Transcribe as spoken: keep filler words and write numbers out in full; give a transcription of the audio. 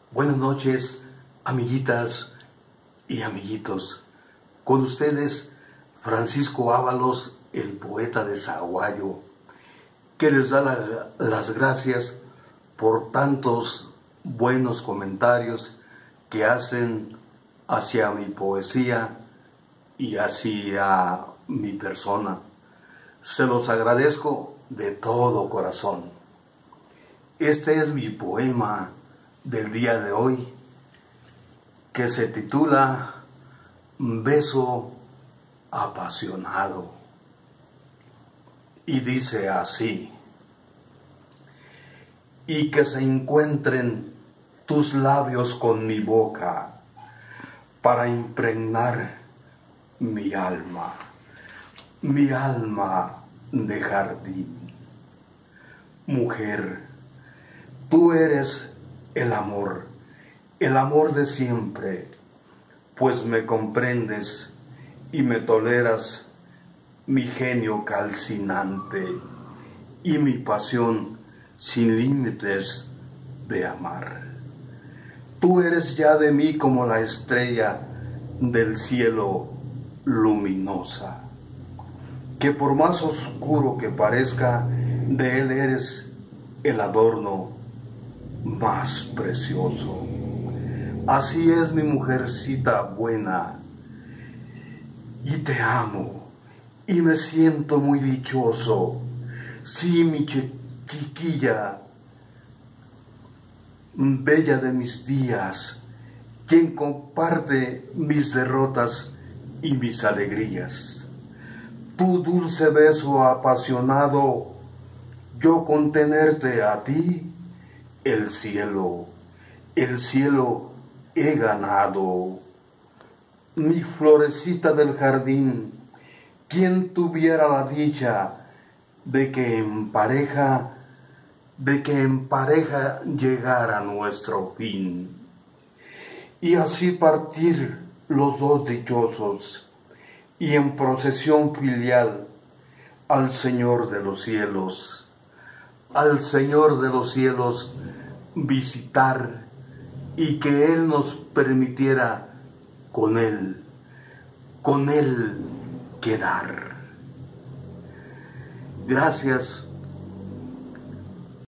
Buenas noches, amiguitas y amiguitos. Con ustedes, Francisco Ábalos, el poeta de Sahuayo, que les da la, las gracias por tantos buenos comentarios que hacen hacia mi poesía y hacia mi persona. Se los agradezco de todo corazón. Este es mi poema del día de hoy, que se titula Beso apasionado, y dice así: y que se encuentren tus labios con mi boca para impregnar mi alma, mi alma de jardín. Mujer, tú eres el amor, el amor de siempre, pues me comprendes y me toleras mi genio calcinante y mi pasión sin límites de amar. Tú eres ya de mí como la estrella del cielo luminosa, que por más oscuro que parezca, de él eres el adorno más precioso. Así es mi mujercita buena, y te amo, y me siento muy dichoso. Sí, mi chiquilla, bella de mis días, quien comparte mis derrotas y mis alegrías. Tu dulce beso apasionado, yo con tenerte a ti, el cielo, el cielo he ganado. Mi florecita del jardín, quien tuviera la dicha de que en pareja, de que en pareja llegara nuestro fin, y así partir los dos dichosos, y en procesión filial al Señor de los cielos, al Señor de los cielos visitar, y que Él nos permitiera con Él, con Él quedar. Gracias